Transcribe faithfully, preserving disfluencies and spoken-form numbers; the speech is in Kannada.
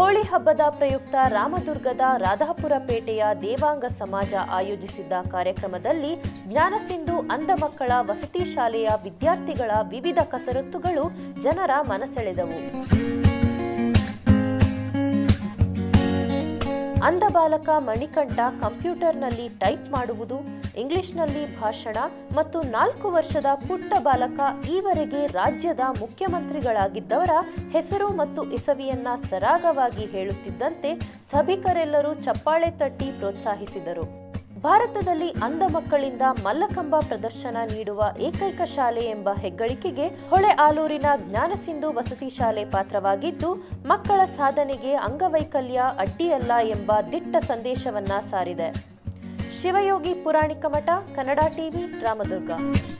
ಹೋಳಿ ಹಬ್ಬದ ಪ್ರಯುಕ್ತ ರಾಮದುರ್ಗದ ರಾಧಾಪುರ ಪೇಟೆಯ ದೇವಾಂಗ ಸಮಾಜ ಆಯೋಜಿಸಿದ್ದ ಕಾರ್ಯಕ್ರಮದಲ್ಲಿ ಜ್ಞಾನಸಿಂಧು ಅಂಧ ಮಕ್ಕಳ ವಸತಿ ಶಾಲೆಯ ವಿದ್ಯಾರ್ಥಿಗಳ ವಿವಿಧ ಕಸರತ್ತುಗಳು ಜನರ ಮನಸೆಳೆದವು. ಅಂಧ ಬಾಲಕ ಮಣಿಕಂಠ ಕಂಪ್ಯೂಟರ್ನಲ್ಲಿ ಟೈಪ್ ಮಾಡುವುದು, ಇಂಗ್ಲಿಷ್ನಲ್ಲಿ ಭಾಷಣ ಮತ್ತು ನಾಲ್ಕು ವರ್ಷದ ಪುಟ್ಟ ಬಾಲಕ ಈವರೆಗೆ ರಾಜ್ಯದ ಮುಖ್ಯಮಂತ್ರಿಗಳಾಗಿದ್ದವರ ಹೆಸರು ಮತ್ತು ಇಸವಿಯನ್ನ ಸರಾಗವಾಗಿ ಹೇಳುತ್ತಿದ್ದಂತೆ ಸಭಿಕರೆಲ್ಲರೂ ಚಪ್ಪಾಳೆ ತಟ್ಟಿ ಪ್ರೋತ್ಸಾಹಿಸಿದರು. ಭಾರತದಲ್ಲಿ ಅಂಧ ಮಕ್ಕಳಿಂದ ಮಲ್ಲಕಂಬ ಪ್ರದರ್ಶನ ನೀಡುವ ಏಕೈಕ ಶಾಲೆ ಎಂಬ ಹೆಗ್ಗಳಿಕೆಗೆ ಹೊಳೆ ಆಲೂರಿನ ಜ್ಞಾನಸಿಂಧು ವಸತಿ ಶಾಲೆ ಪಾತ್ರವಾಗಿದ್ದು, ಮಕ್ಕಳ ಸಾಧನೆಗೆ ಅಂಗವೈಕಲ್ಯ ಅಡ್ಡಿಯಲ್ಲ ಎಂಬ ದಿಟ್ಟ ಸಂದೇಶವನ್ನ ಸಾರಿದೆ. ಶಿವಯೋಗಿ ಪುರಾಣಿಕ ಮಠ, ಕನ್ನಡ ಟಿವಿ, ರಾಮದುರ್ಗ.